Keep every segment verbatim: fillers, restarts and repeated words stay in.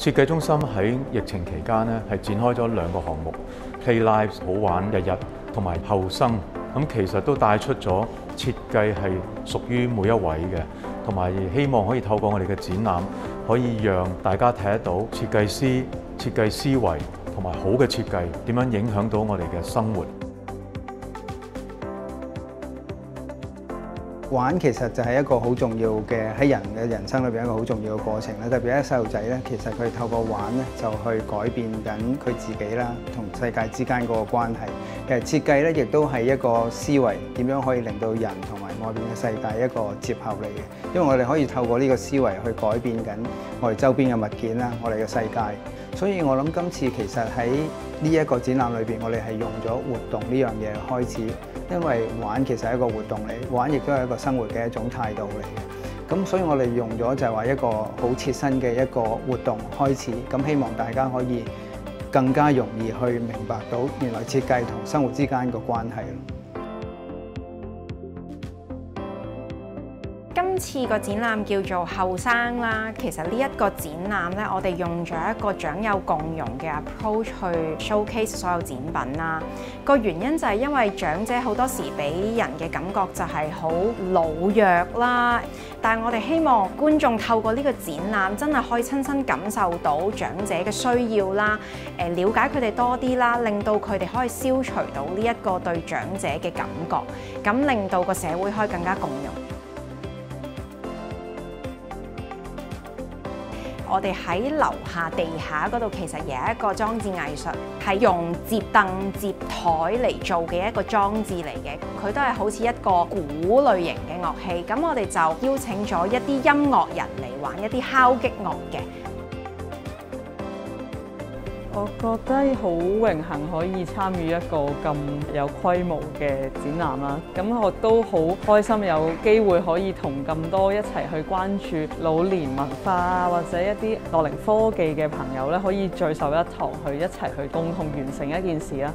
設計中心喺疫情期間咧，係展開咗兩個項目 ，Play Lives 好玩日日同埋後生，咁其實都帶出咗設計係屬於每一位嘅，同埋希望可以透過我哋嘅展覽，可以讓大家睇得到設計師設計思維同埋好嘅設計點樣影響到我哋嘅生活。 玩其實就係一個好重要嘅喺人嘅人生裏邊一個好重要嘅過程啦。特別係細路仔咧，其實佢透過玩咧就去改變緊佢自己啦，同世界之間嗰個關係。其實設計咧亦都係一個思維，點樣可以令到人同埋外邊嘅世界一個接合嚟嘅。因為我哋可以透過呢個思維去改變緊我哋周邊嘅物件啦，我哋嘅世界。所以我諗今次其實喺呢一個展覽裏邊，我哋係用咗活動呢樣嘢開始。因為玩其實係一個活動嚟，玩亦都係一個生活嘅一種態度嚟嘅。咁所以我哋用咗就係話一個好切身嘅一個活動開始。咁希望大家可以更加容易去明白到原來設計同生活之間個關係。 今次個展覽叫做後生啦，其實呢一個展覽咧，我哋用咗一個長幼共融嘅 approach 去 showcase 所有展品啦。個原因就係因為長者好多時俾人嘅感覺就係好老弱啦，但係我哋希望觀眾透過呢個展覽，真係可以親身感受到長者嘅需要啦，誒了解佢哋多啲啦，令到佢哋可以消除到呢一個對長者嘅感覺，咁令到個社會可以更加共融。我哋喺樓下地下嗰度，其實有一個裝置藝術，係用摺凳摺台嚟做嘅一個裝置嚟嘅。佢都係好似一個鼓類型嘅樂器。咁我哋就邀請咗一啲音樂人嚟玩一啲敲擊樂嘅。 我覺得好榮幸可以參與一個咁有規模嘅展覽啦，咁我都好開心有機會可以同咁多一齊去關注老年文化啊，或者一啲樂齡科技嘅朋友咧，可以聚首一堂去一齊去共同完成一件事啦。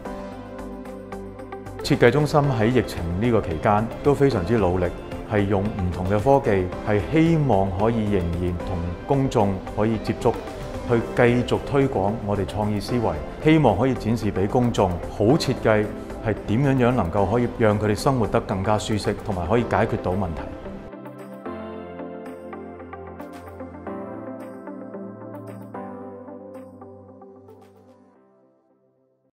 設計中心喺疫情呢個期間都非常之努力，係用唔同嘅科技，係希望可以仍然同公眾可以接觸。去繼續推廣我哋創意思維，希望可以展示俾公眾好設計係點樣樣能夠可以讓佢哋生活得更加舒適，同埋可以解決到問題。